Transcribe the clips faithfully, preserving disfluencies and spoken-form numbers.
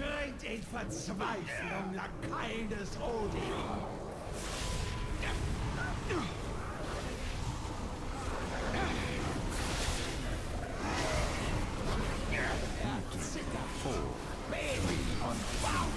Ringt in Verzweiflung, Lakai des Odin. Er zittert vor, bebt und baut.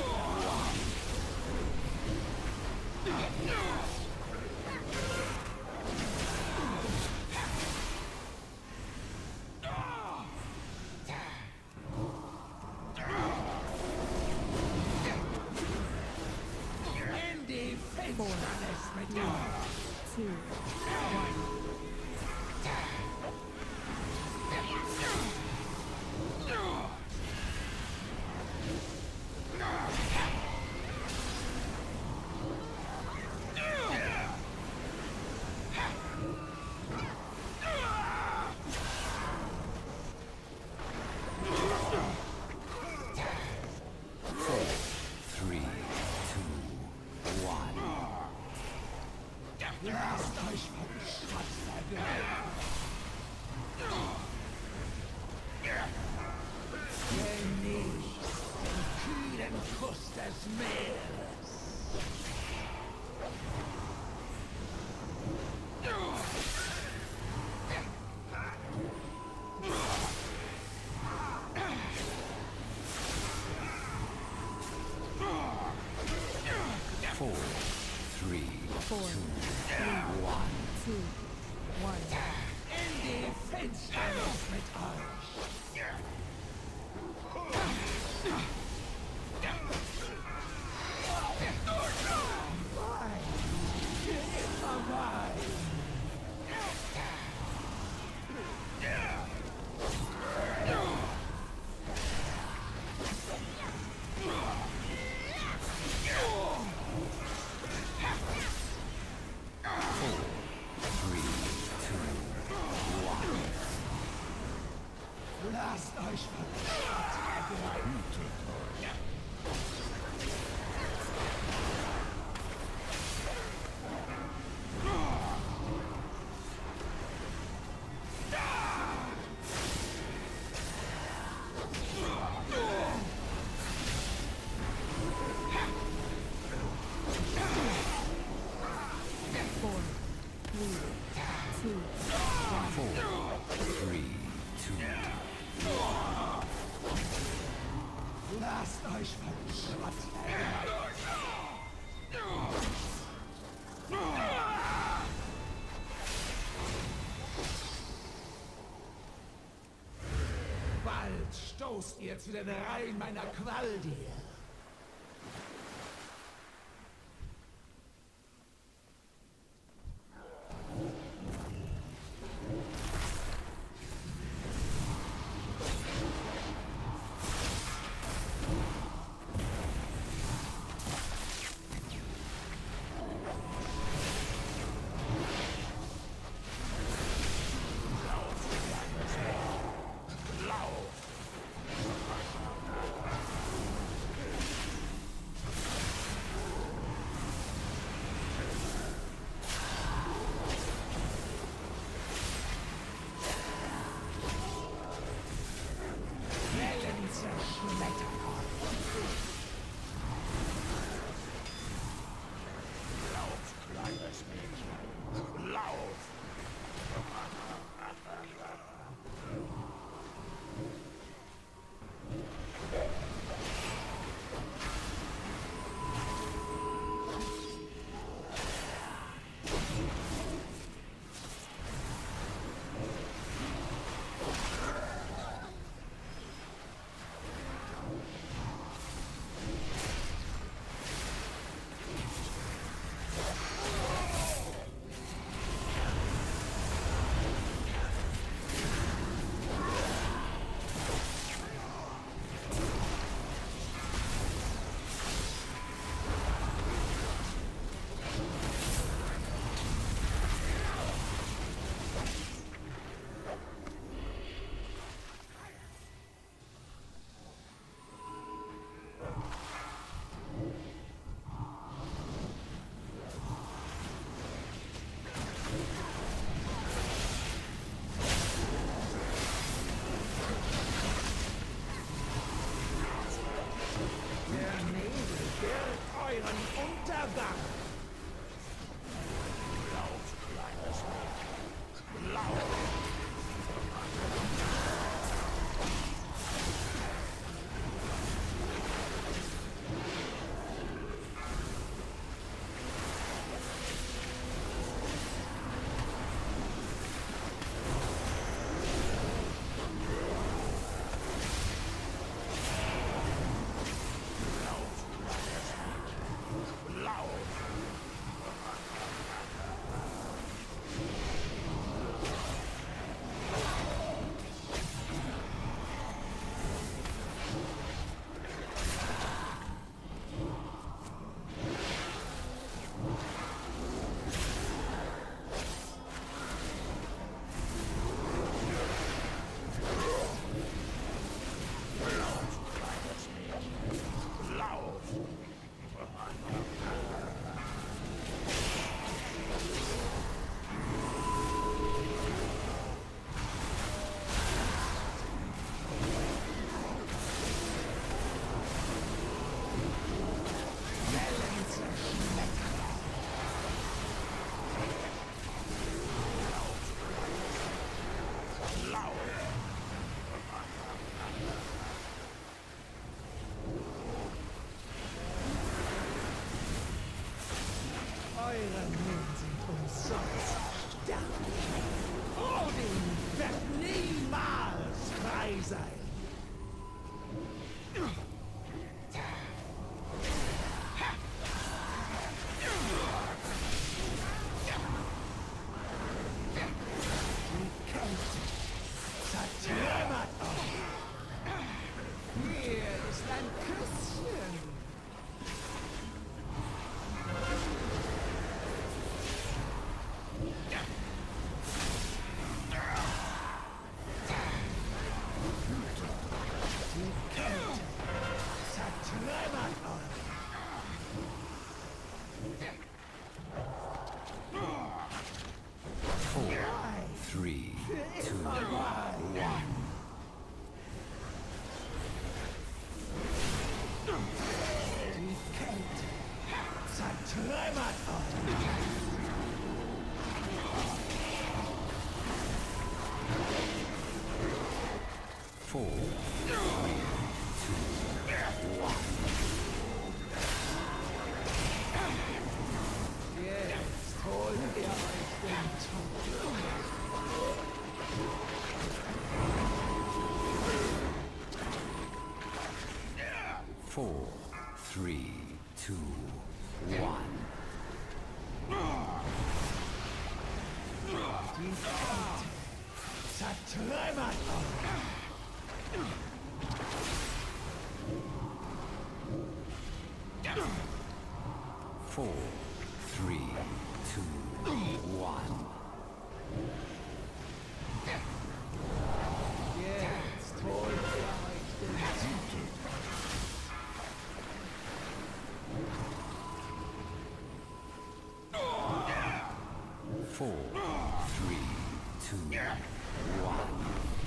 In die Finsternis mit dir. Two, one. Lasst euch vom Schatz vergleichen. Genießt den kühlen Kuss des Meeres. Four, three, Four, three, one. two, one. In die Finsternis mit euch. Wein, immer Wein. Lasst euch von Schatz ergreifen. Four, three, two, one. Four, three, two. Lasst euch von Schatz ergreifen. Bald stoßt ihr zu den Reihen meiner Qualdir. euren Untergang! Lauf, kleines Mädchen! Lauf! Eure Mühen sind umsonst. Odin wird niemals frei sein. Die Kälte zertrümmert euch. Hier ist ein Küsschen. Three, two, one. Die Kälte zertrümmert euch. Four, three, two, one. Jetzt holt ihr euch den Tod. Four, three, two, one. Die Kälte zertrümmert euch. Four, three, two, one. Jetzt holt ihr euch den Tod. Four, three, two, one.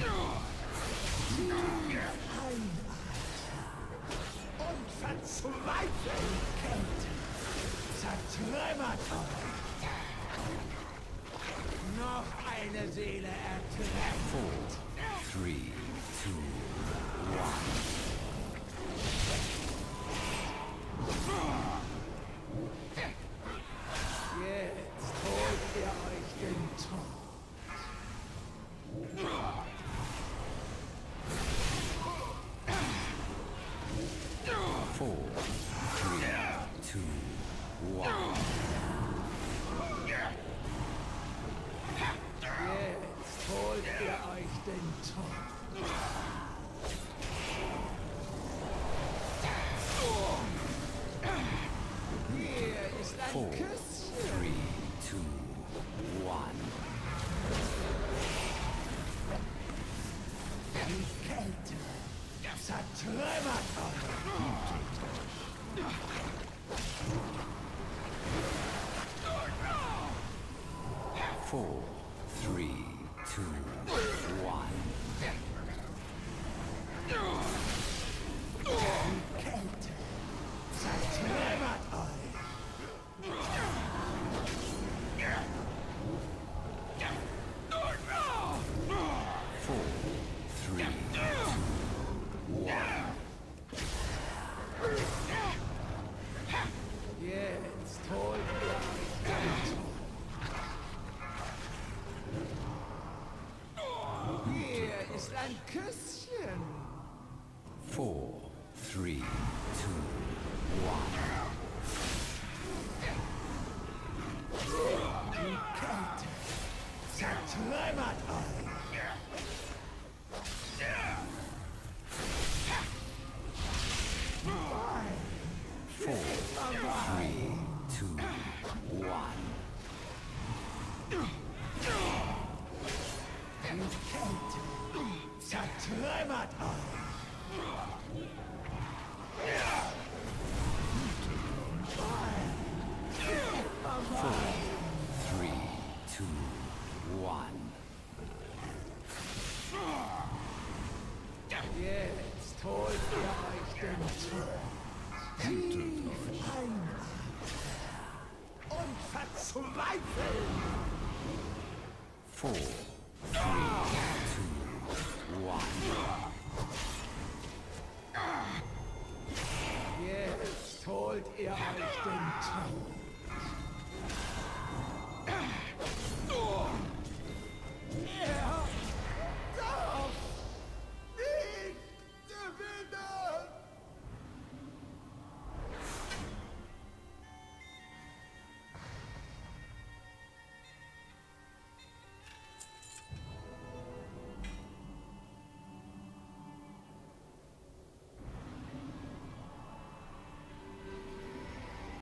Und verzweifelt Kälte zertrümmert euch. Noch eine Seele ertränkt. Four, three, two, one. Jetzt holt ihr euch den Tod. Four, three, two, one. Jetzt holt ihr euch den Tod. Hier ist ein Four, Küsschen. three, two, one. Die Kälte zertrümmert euch. Four, three, two, one. Die Kälte zertrümmert euch. Küsschen. Four, three, two, one. Die Kälte zertrümmert euch. Four, three, two, one. Die Kälte zertrümmert euch. Four, three, two, one. Jetzt holt ihr euch den Tod. Tief ein und verzweifeln. Four, three, two, one. Jetzt holt ihr euch den Tod.